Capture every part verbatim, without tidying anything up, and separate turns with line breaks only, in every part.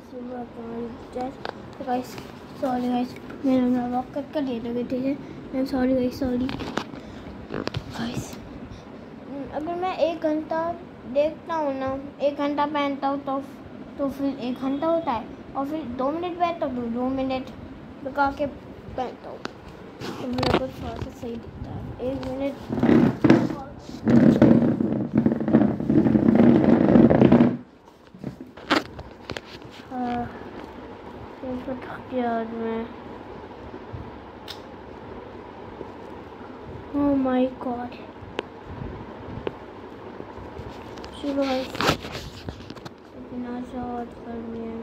तो guys sorry guys, मैंने vlog cut कर दिया था, ठीक है। मैं सॉरी गाइस, सॉरी गाइस। अगर मैं एक घंटा देखता हूँ ना, एक घंटा पहनता हूँ तो तो फिर एक घंटा होता है, और फिर दो मिनट बैठता हूँ तो दो मिनट लगा के पहनता हूँ, तो मेरे को थोड़ा सा सही दिखता है। एक मिनट तो थक गया आज मैं। Oh my god. चलो गाइस, इतना शॉर्ट करनी है।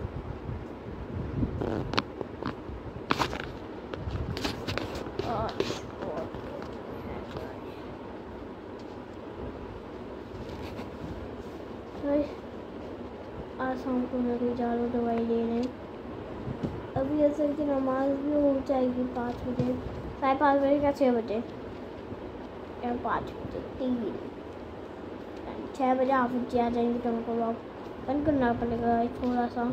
आज शाम को मैं कोई जा रहा हूँ दवाई लेने। अभी ऐसे की नमाज भी हो जाएगी पाँच बजे, साढ़े पाँच बजे या छः बजे या पाँच बजे, तीन छः बजे आप जी आ जाएंगे तो हमको वॉक बंद करना पड़ेगा थोड़ा सा।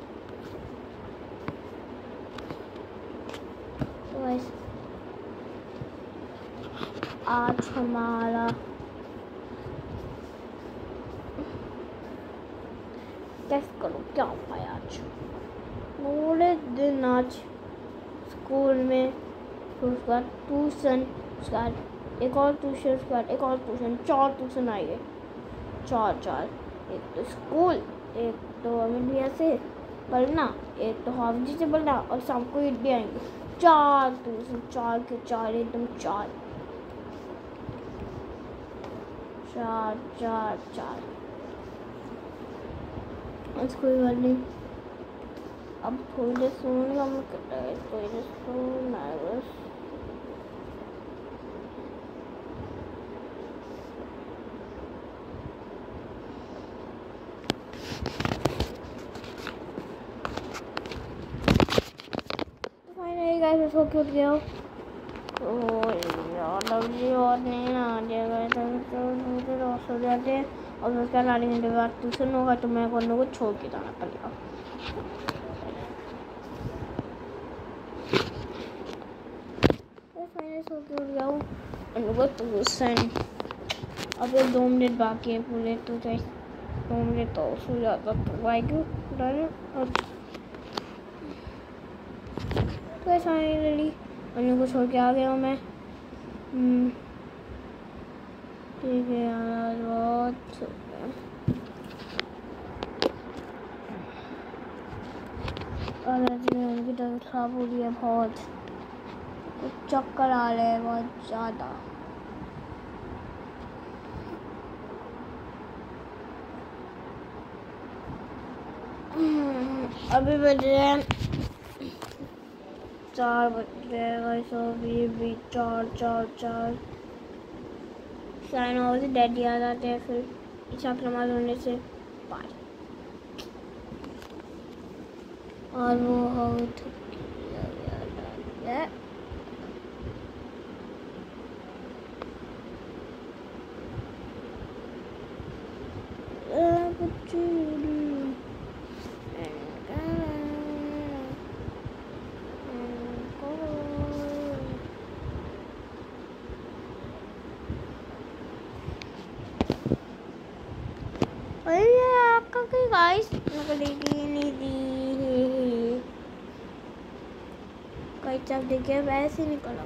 तो वैसे आज हमारा टेस्ट करो क्या हुआ है आज पूरे दिन। आज स्कूल में, फिर उसके बाद ट्यूशन, उसके बाद एक और ट्यूशन, उसके बाद एक और ट्यूशन, चार ट्यूशन आएंगे, चार चार। एक तो स्कूल, एक तो अमीर से पढ़ना, एक तो हाफिजी से पढ़ना, और शाम को ईद भी आएंगे। चार ट्यूशन, चार के चार, एकदम चार चार चार चार। कोई बात नहीं, अब थोड़ी देर सोने मैं थोड़ी देर सोना है बस। फाइनली गाइस सो के उठ गया और यार अभी और नहीं आ जाएगा तो मुझे रोज हो जाते हैं, और उसके आधे घंटे बाद ट्यूशन होगा तो मैं कौन को छोड़ के जाना पड़ेगा। फाइनली सो के उठ गया हूँ, ट्यूशन अब ये दो मिनट बाकी है पूरे, तो दो मिनट तो सो जाता तो वाई क्यों डर। तो फाइनली अन्नू को छोड़ के आ गया हूँ मैं। ठीक है यार, बहुत सो गया। और आज मेरी तबीयत खराब हो रही है बहुत, कुछ चक्कर आ रहे हैं बहुत ज़्यादा। अभी बज रहे हैं चार बज रहे हैं सो भी भी चार चार चार साइन हो से डैडी आ जाते हैं, फिर इशा की नमाज होने से पाँच, और वो हो आपका कोई गाइस निकलेगी नहीं दी कई चाप देखिए वैसे निकला,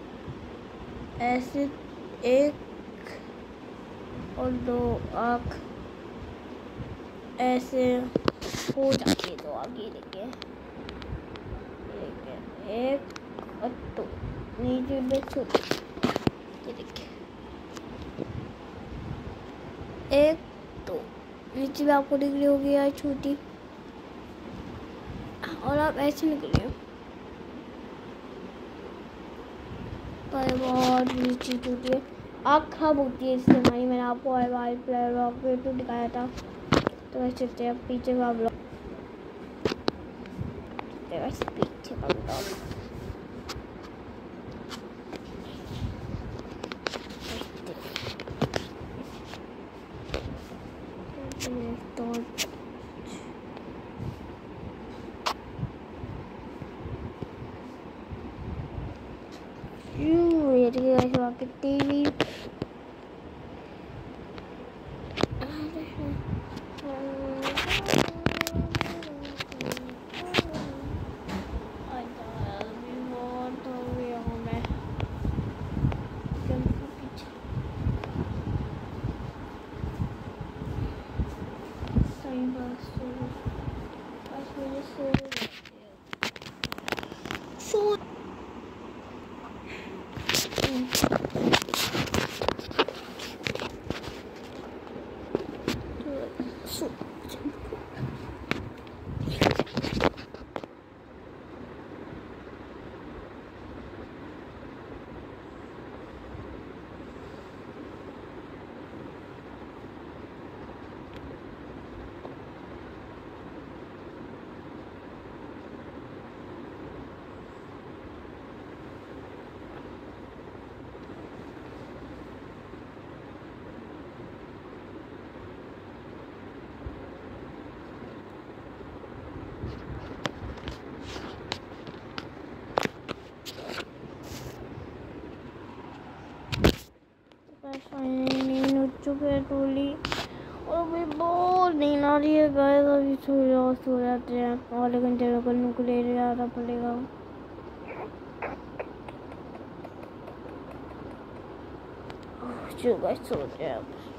ऐसे एक और दो आँख ऐसे हो जाती है, तो आगे देखिए एक और दो नीचे देखो, देखिए एक दो नीचे भी आपको दिख रही होगी यार छोटी, और आप ऐसे निकलिए बहुत नीचे टूटी है। आँख खराब होती है इससे हमारी, मैंने आपको वाइट प्लेयर तो दिखाया था। तो वैसे चलते हैं पीछे का ब्लॉग, वैसे पीछे का ब्लॉग तो कि टीवी So so नींद उठ चुके हैं टोली और अभी बहुत नींद आ रही है गाइस। अभी सो जाओ सो जाते हैं और लेकिन तेरे को नुकले आना पड़ेगा। चलो गाइस सो जाते हैं।